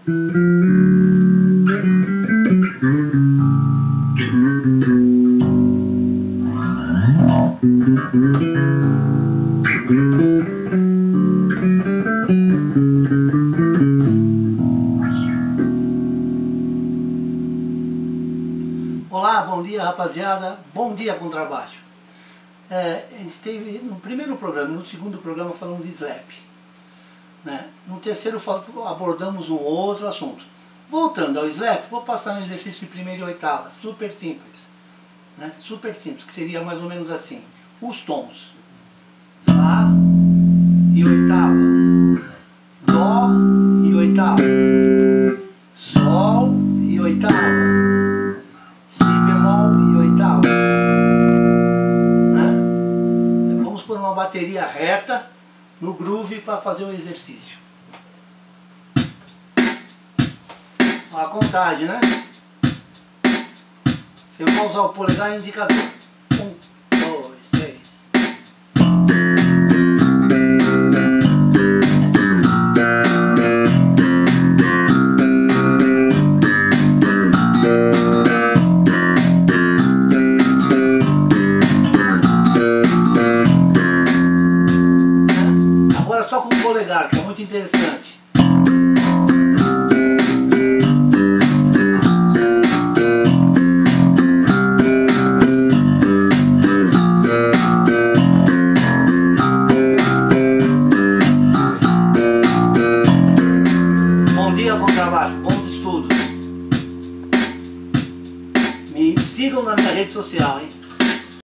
Olá, bom dia rapaziada, bom dia contrabaixo. A gente teve no primeiro programa, no segundo programa falamos de slap, né? No terceiro abordamos um outro assunto. Voltando ao slap, vou passar um exercício de primeira e oitava, super simples, né? Super simples, que seria mais ou menos assim: os tons Fá e oitava, Dó e oitava, Sol e oitava, Si bemol e oitava, né? Vamos pôr uma bateria reta no groove para fazer o exercício. A contagem, né? Você vai usar o polegar e o indicador. 1, 2, 3. Agora só com o polegar, que é muito interessante.